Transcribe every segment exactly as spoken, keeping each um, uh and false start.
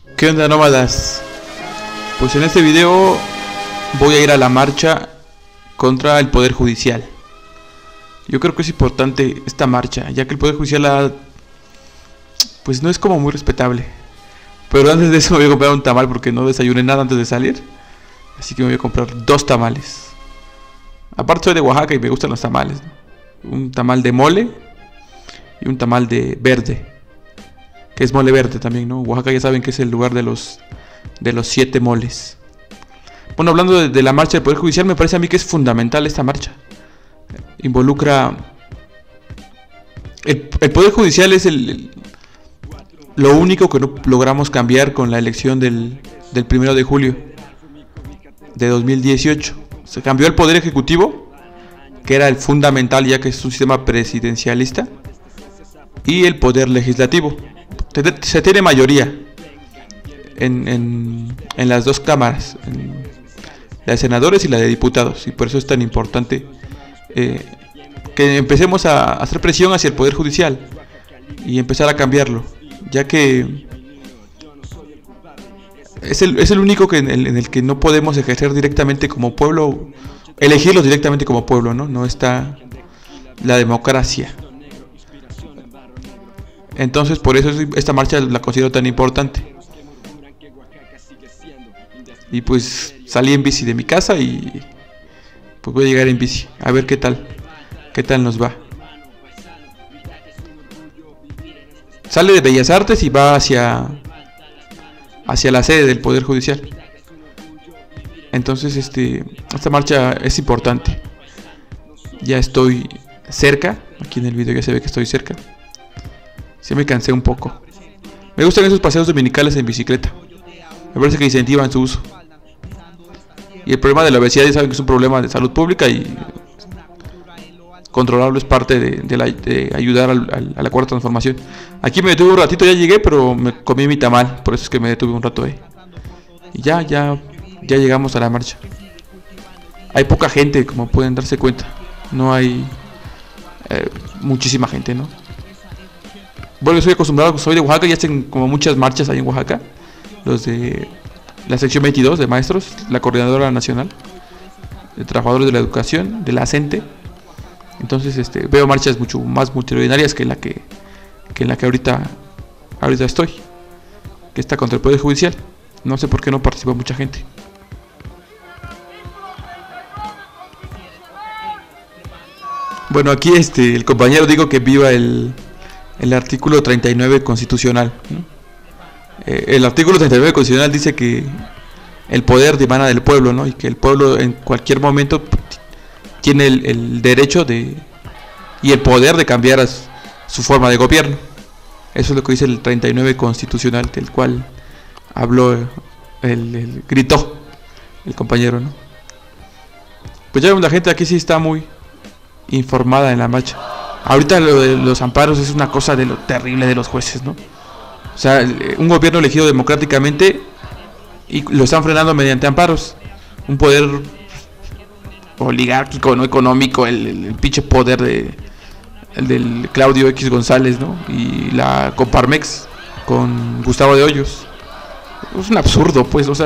¿Qué onda, nómadas? Pues en este video voy a ir a la marcha contra el Poder Judicial. Yo creo que es importante esta marcha, ya que el Poder Judicial ha, pues no es como muy respetable. Pero antes de eso me voy a comprar un tamal porque no desayuné nada antes de salir. Así que me voy a comprar dos tamales. Aparte soy de Oaxaca y me gustan los tamales, ¿no? Un tamal de mole y un tamal de verde, que es mole verde también, ¿no? Oaxaca ya saben que es el lugar de los de los siete moles. Bueno, hablando de, de la marcha del Poder Judicial, me parece a mí que es fundamental esta marcha. Involucra... El, el Poder Judicial es el, el, lo único que no logramos cambiar con la elección del, del primero de julio de dos mil dieciocho. Se cambió el Poder Ejecutivo, que era el fundamental ya que es un sistema presidencialista, y el Poder Legislativo. Se tiene mayoría en, en, en las dos cámaras, en la de senadores y la de diputados, y por eso es tan importante eh, que empecemos a hacer presión hacia el Poder Judicial y empezar a cambiarlo, ya que es el, es el único que en, el, en el que no podemos ejercer directamente como pueblo, elegirlos directamente como pueblo, ¿no? No está la democracia. Entonces por eso esta marcha la considero tan importante. Y pues salí en bici de mi casa y pues voy a llegar en bici, a ver qué tal, qué tal nos va. Sale de Bellas Artes y va hacia hacia la sede del Poder Judicial. Entonces este esta marcha es importante. Ya estoy cerca, aquí en el video ya se ve que estoy cerca. Sí me cansé un poco. Me gustan esos paseos dominicales en bicicleta. Me parece que incentivan su uso. Y el problema de la obesidad ya saben que es un problema de salud pública y controlarlo es parte de, de, la, de ayudar al, al, a la cuarta transformación. Aquí me detuve un ratito, ya llegué, pero me comí mi tamal, por eso es que me detuve un rato ahí. Y ya, ya, ya llegamos a la marcha. Hay poca gente, como pueden darse cuenta. No hay eh, muchísima gente, ¿no? Bueno, soy acostumbrado, soy de Oaxaca y hacen como muchas marchas ahí en Oaxaca. Los de la sección veintidós de maestros, la coordinadora nacional de trabajadores de la educación, de la CENTE. Entonces este, veo marchas mucho más multitudinarias que la que, que en la que ahorita, ahorita estoy, que está contra el Poder Judicial. No sé por qué no participa mucha gente. Bueno, aquí este, el compañero digo que viva el... el artículo treinta y nueve constitucional, ¿no? eh, el artículo treinta y nueve constitucional dice que el poder dimana del pueblo, ¿no? Y que el pueblo en cualquier momento tiene el, el derecho de y el poder de cambiar a su, su forma de gobierno. Eso es lo que dice el treinta y nueve constitucional, del cual habló el, el gritó el compañero, ¿no? Pues ya la gente aquí sí está muy informada en la marcha. Ahorita lo de los amparos es una cosa de lo terrible de los jueces, ¿no? O sea, un gobierno elegido democráticamente y lo están frenando mediante amparos. Un poder oligárquico, no económico, el, el, el pinche poder de el del Claudio X González, ¿no? Y la Coparmex con Gustavo de Hoyos. Es un absurdo, pues, o sea,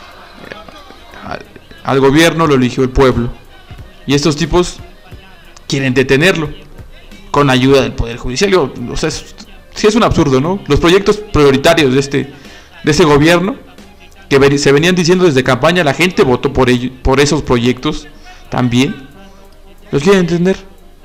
al gobierno lo eligió el pueblo y estos tipos quieren detenerlo con ayuda del Poder Judicial. Yo, o sea, es, sí es un absurdo, ¿no? Los proyectos prioritarios de este de ese gobierno que ven, se venían diciendo desde campaña, la gente votó por ello, por esos proyectos también. ¿Los quieren entender?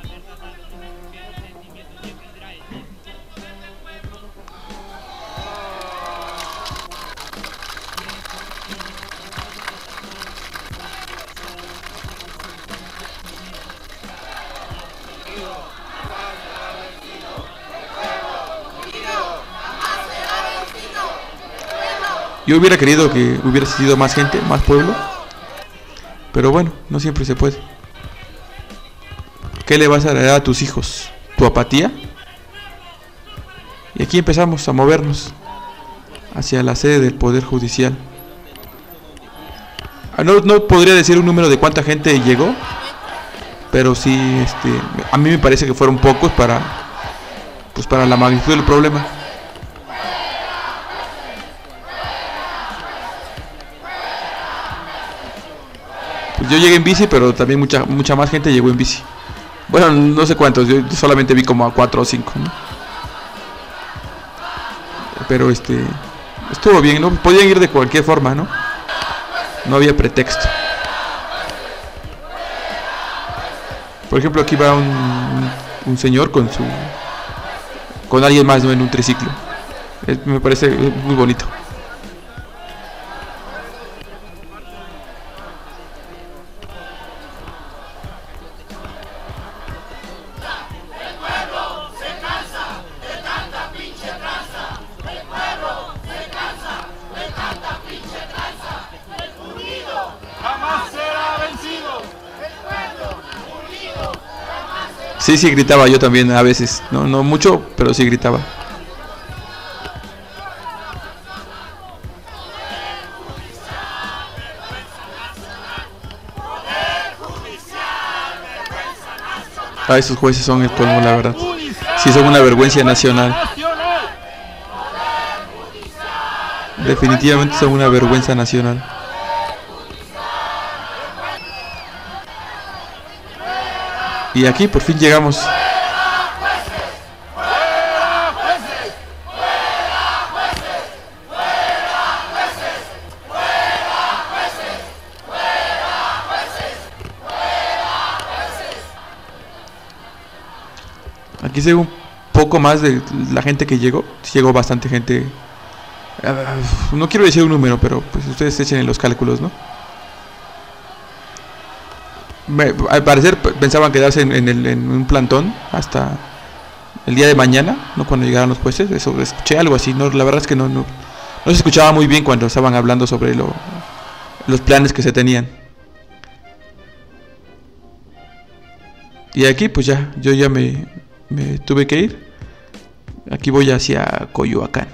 Yo hubiera querido que hubiera sido más gente, más pueblo, pero bueno, no siempre se puede. ¿Qué le vas a heredar a tus hijos? ¿Tu apatía? Y aquí empezamos a movernos hacia la sede del Poder Judicial. No, no podría decir un número de cuánta gente llegó, pero sí, este, a mí me parece que fueron pocos para, pues para la magnitud del problema. Pues yo llegué en bici, pero también mucha mucha más gente llegó en bici. Bueno, no sé cuántos, yo solamente vi como a cuatro o cinco, ¿no? Pero este estuvo bien, ¿no? Podían ir de cualquier forma, ¿no? No había pretexto. Por ejemplo, aquí va un, un señor con su con alguien más, ¿no? En un triciclo. Es, me parece muy bonito. Sí, sí, gritaba yo también a veces. No, no mucho, pero sí gritaba. Ah, esos jueces son el colmo, la verdad. Sí, son una vergüenza nacional. Definitivamente son una vergüenza nacional. Y aquí por fin llegamos. Aquí se ve un poco más de la gente que llegó. Llegó bastante gente. Uh, no quiero decir un número, pero pues ustedes echen en los cálculos, ¿no? Me, al parecer pensaban quedarse en, en, el, en un plantón hasta el día de mañana, no cuando llegaran los jueces. Eso escuché algo así, no, la verdad es que no, no, no se escuchaba muy bien cuando estaban hablando sobre lo, los planes que se tenían. Y aquí pues ya, yo ya me, me tuve que ir. Aquí voy hacia Coyoacán.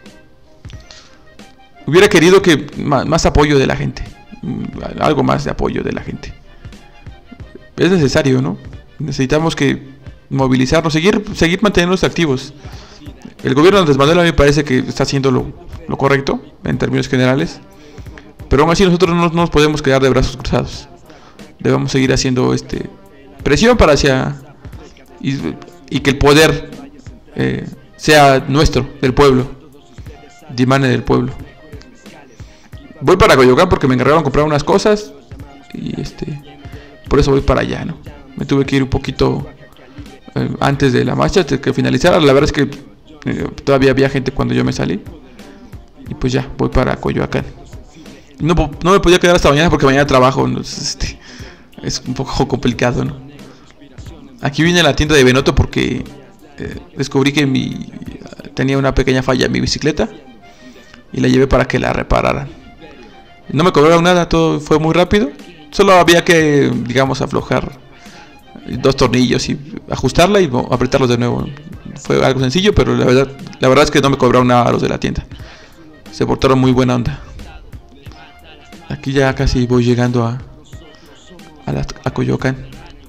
Hubiera querido que más, más apoyo de la gente, algo más de apoyo de la gente. Es necesario, ¿no? Necesitamos que movilizarnos, seguir, seguir manteniéndonos activos. El gobierno de Andrés Manuel a mí me parece que está haciendo lo, lo correcto en términos generales, pero aún así nosotros no, no nos podemos quedar de brazos cruzados. Debemos seguir haciendo este presión para hacia y, y que el poder eh, sea nuestro, del pueblo, dimane del pueblo. Voy para Coyoacán porque me encargaron comprar unas cosas y este por eso voy para allá, ¿no? Me tuve que ir un poquito eh, antes de la marcha, antes de que finalizara. La verdad es que eh, todavía había gente cuando yo me salí. Y pues ya, voy para Coyoacán. No, no me podía quedar hasta mañana porque mañana trabajo, ¿no? Este, es un poco complicado, ¿no? Aquí vine a la tienda de Benotto porque eh, descubrí que mi, tenía una pequeña falla en mi bicicleta y la llevé para que la repararan. No me cobraron nada, todo fue muy rápido. Solo había que, digamos, aflojar dos tornillos y ajustarla y apretarlos de nuevo. Fue algo sencillo, pero la verdad, la verdad es que no me cobraron nada a los de la tienda. Se portaron muy buena onda. Aquí ya casi voy llegando a a, la, a Coyoacán.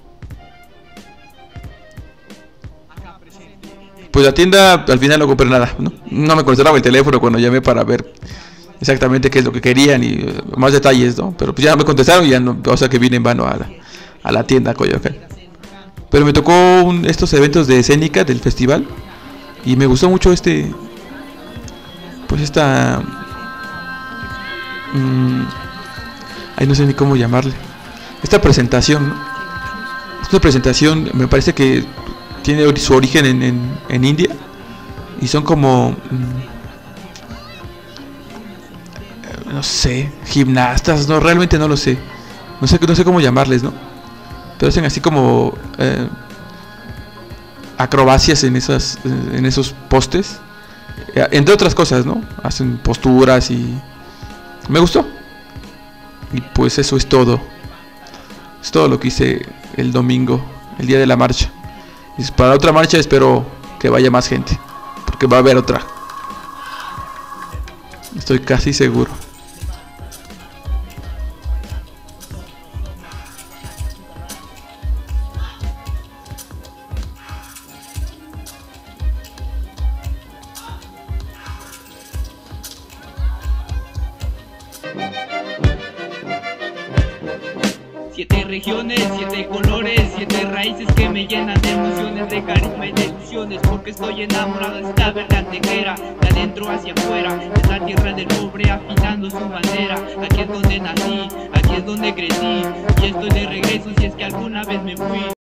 Pues la tienda al final no compré nada, ¿no? No me contestaba el teléfono cuando llamé para ver exactamente qué es lo que querían y uh, más detalles, ¿no? Pero pues ya me contestaron y ya no, o sea que vine en vano a la, a la tienda a Coyoacán. Pero me tocó un, estos eventos de escénica del festival y me gustó mucho este, pues esta, mmm, ay no sé ni cómo llamarle, esta presentación, ¿no? Esta presentación me parece que tiene su origen en, en, en India y son como mmm, no sé, gimnastas, no, realmente no lo sé. No sé, no sé cómo llamarles, ¿no? Pero hacen así como eh, acrobacias en esas, en esos postes, eh, entre otras cosas, ¿no? Hacen posturas y me gustó. Y pues eso es todo. Es todo lo que hice el domingo, el día de la marcha. Y para la otra marcha espero que vaya más gente, porque va a haber otra. Estoy casi seguro. Siete regiones, siete colores, siete raíces que me llenan de emociones, de carisma y de ilusiones, porque estoy enamorado de esta verdad tejera, de adentro hacia afuera, es la tierra del pobre afinando su bandera. Aquí es donde nací, aquí es donde crecí, y estoy de regreso si es que alguna vez me fui.